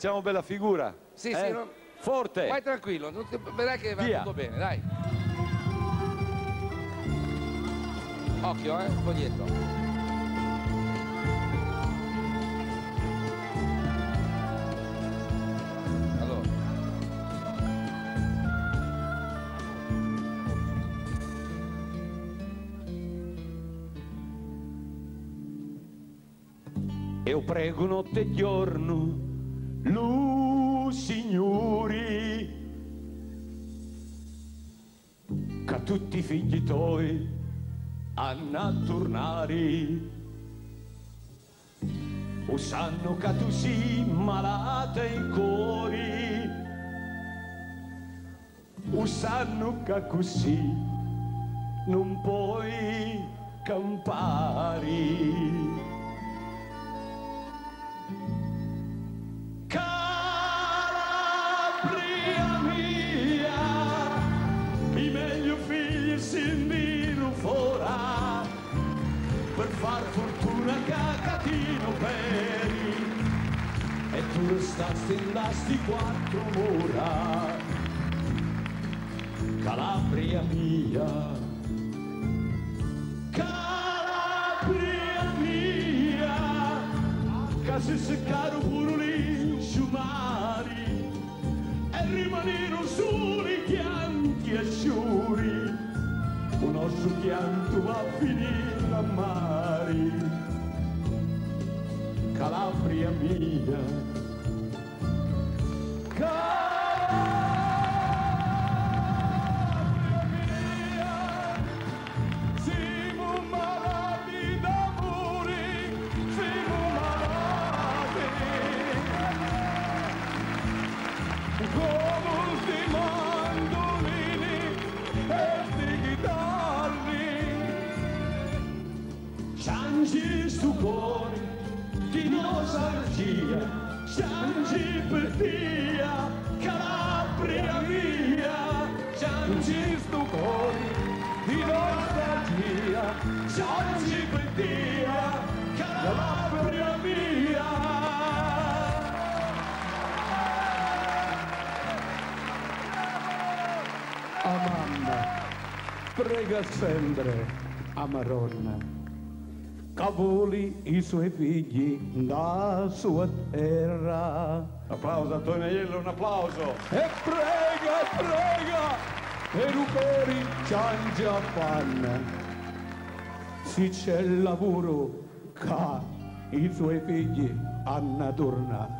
facciamo bella figura. Sì, sì, forte. Vai tranquillo, vedrai che va tutto bene, dai. Occhio, un po' dietro. Allora. Io prego notte e giorno, lu signori, che tutti i figli tuoi hanno a tornare. O sanno che tu sei malata in cuore, o sanno che così non puoi campare. Calabria mia, i meglio figli si invino fora per far fortuna cacatino peri, e tu stasti in sti 4 mura. Calabria mia, Calabria mia, che si seccarono pure lì sciumari e rimanero soli chianti asciuri. Un nostro chianto va a finire a mare. Calabria mia, Calabria mia, siamo malati d'amore, siamo malati come sti mandolini e sti chitarri. Changi sto cuore di nostalgia, changi per via, Calabria mia. Changi sto cuore di nostalgia, changi per via, Calabria mia. A mamma prega sempre a Maronna che voli i suoi figli da sua terra. Applauso a Tonello, un applauso. E prega per i cori ciangia fanno, se c'è lavoro che i suoi figli hanno tornato.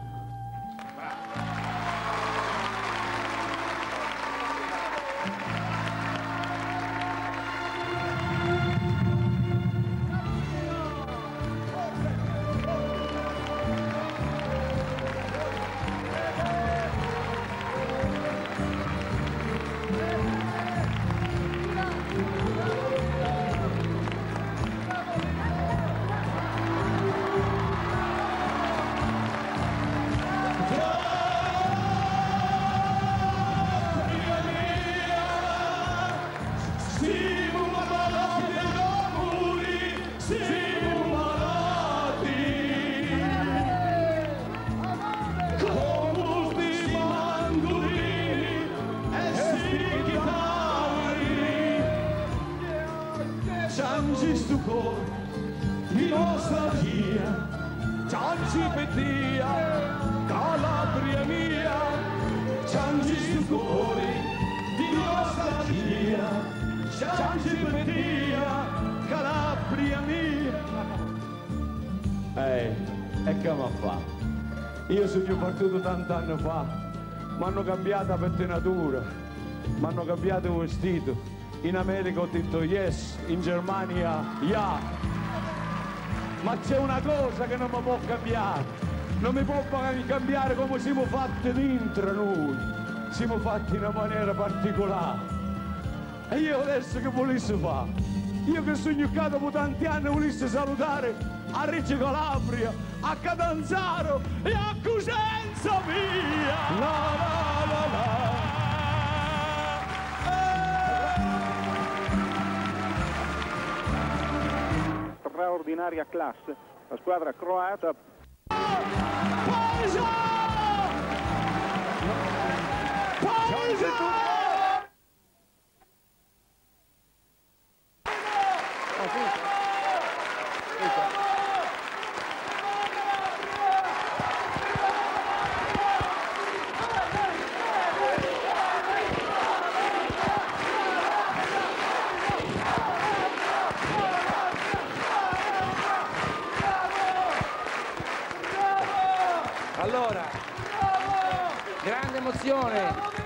Changi sto cuore di nostalgia, changi per via, Calabria mia. Changi sto cuore di nostalgia, changi per via, Calabria mia. E che mi fa? Io sono partito tanti anni fa, mi hanno cambiato la pettinatura, mi hanno cambiato il vestito. In America ho detto yes, in Germania yeah. Ma c'è una cosa che non mi può cambiare, non mi può cambiare come siamo fatti dentro noi, siamo fatti in una maniera particolare. E io adesso che volessi fare? Io che sono giocato dopo tanti anni volessi salutare a Reggio Calabria, a Catanzaro e a Cosenza mia! La la la la! Straordinaria classe, la squadra croata. Paesa! Allora, grande emozione.